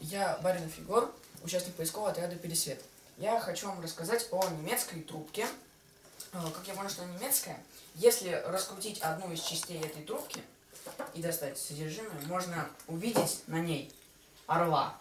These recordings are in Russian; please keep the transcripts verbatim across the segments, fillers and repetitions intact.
Я Баринов Егор, участник поискового отряда «Пересвет». Я хочу вам рассказать о немецкой трубке. Как я понял, что она немецкая, если раскрутить одну из частей этой трубки и достать содержимое, можно увидеть на ней орла.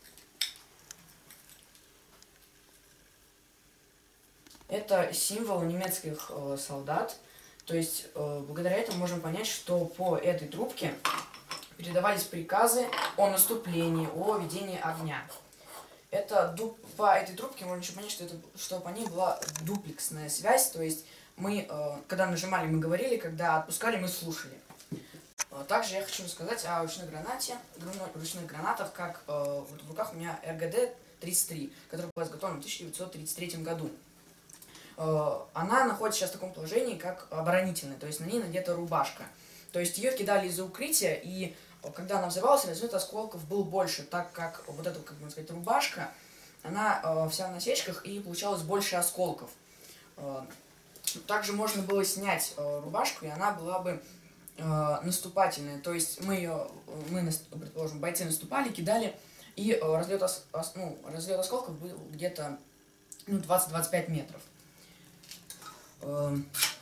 Это символ немецких э, солдат. То есть э, благодаря этому можем понять, что по этой трубке передавались приказы о наступлении, о ведении огня. Это по этой трубке можно еще понять, что, это, что по ней была дуплексная связь. То есть мы, э, когда нажимали, мы говорили, когда отпускали, мы слушали. Также я хочу рассказать о ручной гранате, ручных гранатах, как э, вот в руках у меня эр гэ дэ тридцать три, которая была изготовлена в тысяча девятьсот тридцать третьем году. Э, она находится сейчас в таком положении, как оборонительная, то есть на ней надета рубашка. То есть ее кидали из-за укрытия, и когда она взрывалась, разлет осколков был больше, так как вот эта, как можно сказать, рубашка, она э, вся в насечках, и получалось больше осколков. Э, также можно было снять э, рубашку, и она была бы наступательная, то есть мы ее, мы, предположим, бойцы наступали, кидали, и э, разлет, ос, ос, ну, разлет осколков был где-то ну, двадцать-двадцать пять метров. Э,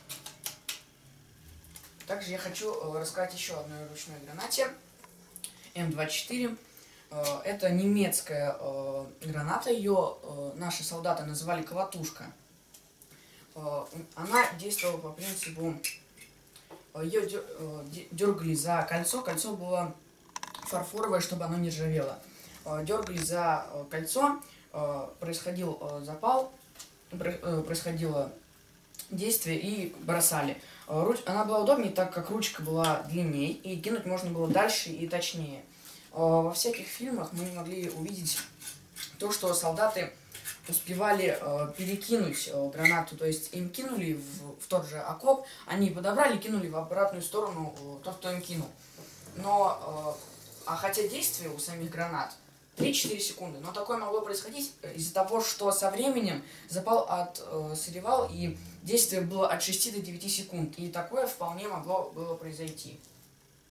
также я хочу э, рассказать еще о одной ручной гранате эм двадцать четыре. Э, это немецкая э, граната, ее э, наши солдаты называли колотушка. Э, она действовала по принципу: ее дергали за кольцо, кольцо было фарфоровое, чтобы оно не ржавело. Дергали за кольцо, происходил запал, происходило действие и бросали. Она была удобнее, так как ручка была длиннее, и кинуть можно было дальше и точнее. Во всяких фильмах мы могли увидеть то, что солдаты успевали э, перекинуть э, гранату, то есть им кинули в, в тот же окоп, они подобрали и кинули в обратную сторону э, тот, кто им кинул. Но, э, а хотя действие у самих гранат три-четыре секунды, но такое могло происходить из-за того, что со временем запал отсыревал, э, и действие было от шести до девяти секунд, и такое вполне могло было произойти.